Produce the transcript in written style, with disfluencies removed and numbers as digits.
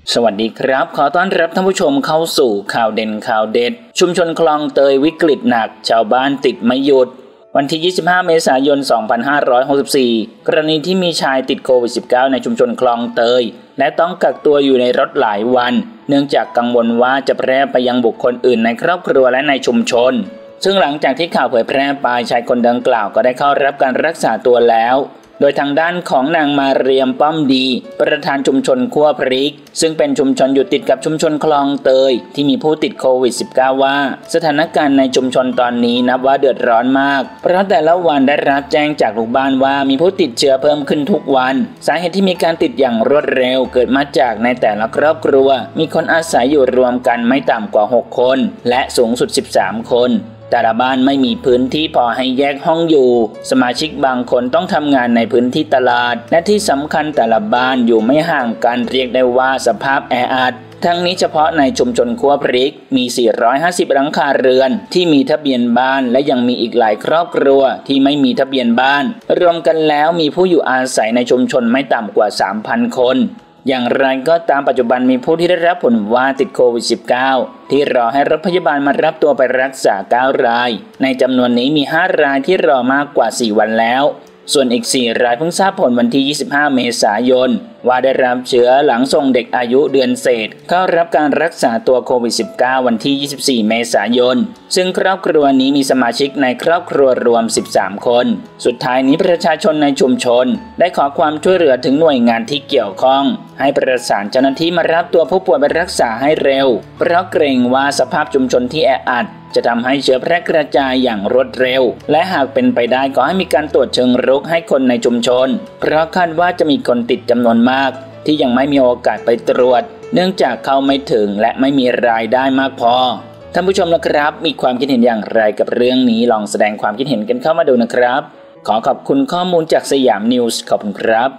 สวัสดีครับขอต้อนรับท่านผู้ชมเข้าสู่ข่าวเด่นข่าวเด็ดชุมชนคลองเตยวิกฤตหนักชาวบ้านติดไม่หยุดวันที่ 25 เมษายน 2564 กรณีที่มีชายติดโควิด -19 ในชุมชนคลองเตยและต้องกักตัวอยู่ในรถหลายวันเนื่องจากกังวลว่าจะแพร่ไปยังบุคคลอื่นในครอบครัวและในชุมชนซึ่งหลังจากที่ข่าวเผยแพร่ไปชายคนดังกล่าวก็ได้เข้ารับการรักษาตัวแล้วโดยทางด้านของนางมาเรียมป้อมดีประธานชุมชนขั้วพริกซึ่งเป็นชุมชนอยู่ติดกับชุมชนคลองเตยที่มีผู้ติดโควิด -19 ว่าสถานการณ์ในชุมชนตอนนี้นับว่าเดือดร้อนมากเพราะแต่ละวันได้รับแจ้งจากลูกบ้านว่ามีผู้ติดเชื้อเพิ่มขึ้นทุกวันสาเหตุที่มีการติดอย่างรวดเร็วเกิดมาจากในแต่ละครอบครัวมีคนอาศัยอยู่รวมกันไม่ต่ำกว่า6คนและสูงสุด13คนแต่ละบ้านไม่มีพื้นที่พอให้แยกห้องอยู่สมาชิกบางคนต้องทำงานในพื้นที่ตลาดและที่สำคัญแต่ละบ้านอยู่ไม่ห่างกันเรียกได้ว่าสภาพแออัดทั้งนี้เฉพาะในชุมชนขั้วพริกมี450หลังคาเรือนที่มีทะเบียนบ้านและยังมีอีกหลายครอบครัวที่ไม่มีทะเบียนบ้านรวมกันแล้วมีผู้อยู่อาศัยในชุมชนไม่ต่ำกว่า 3,000 คนอย่างไรก็ตามปัจจุบันมีผู้ที่ได้รับผลว่าติดโควิด -19 ที่รอให้รถพยาบาลมารับตัวไปรักษา9 รายในจำนวนนี้มี5 รายที่รอมากกว่า4 วันแล้วส่วนอีก4 รายเพิ่งทราบผลวันที่ 25 เมษายนว่าได้รับเชื้อหลังส่งเด็กอายุเดือนเศษเข้ารับการรักษาตัวโควิด -19 วันที่ 24 เมษายนซึ่งครอบครัวนี้มีสมาชิกในครอบครัวรวม13 คนสุดท้ายนี้ประชาชนในชุมชนได้ขอความช่วยเหลือถึงหน่วยงานที่เกี่ยวข้องให้ประสานเจ้าหน้าที่มารับตัวผู้ป่วยไปรักษาให้เร็วเพราะเกรงว่าสภาพชุมชนที่แออัดจะทำให้เชื้อแพร่กระจายอย่างรวดเร็วและหากเป็นไปได้ก็ให้มีการตรวจเชิงรุกให้คนในชุมชนเพราะคาดว่าจะมีคนติดจำนวนมากที่ยังไม่มีโอกาสไปตรวจเนื่องจากเข้าไม่ถึงและไม่มีรายได้มากพอท่านผู้ชมนะครับมีความคิดเห็นอย่างไรกับเรื่องนี้ลองแสดงความคิดเห็นกันเข้ามาดูนะครับขอขอบคุณข้อมูลจากสยามนิวส์ขอบคุณครับ